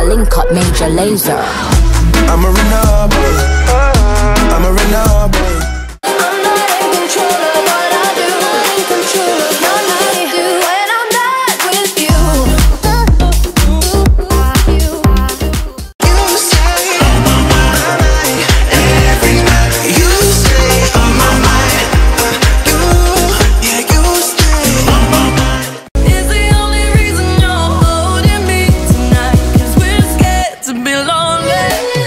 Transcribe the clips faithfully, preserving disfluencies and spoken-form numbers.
link up Major Lazer. I'm a runner, boy. I'm a runner, boy. I'm not in control of what I do. I'm in control of my life. When I'm not with you. You stay on my mind every night. You stay on my mind. Uh, you, yeah, you stay on my mind. It's the only reason you're holding me tonight. 'Cause we're scared to be lonely.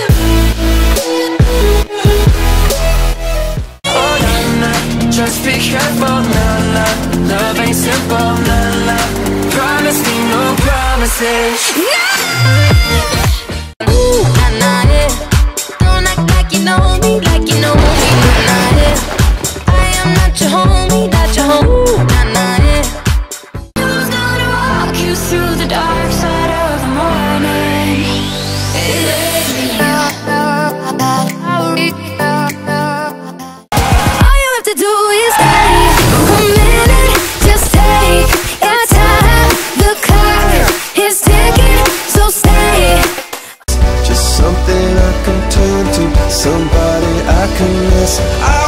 Oh, nah, nah, just be careful, nah, nah. Love ain't simple, nah, nah. Promise me no promises. Ooh, nah, nah, yeah. Don't act like you know me, like you know me. Nah, nah, yeah. I am not your homie, not your home. Ooh, nah, nah, yeah. Who's gonna walk you through the dark side of the morning? All you have to do is stay a minute, just take your time. The clock is ticking, so stay. Just something I can turn to, somebody I can miss. I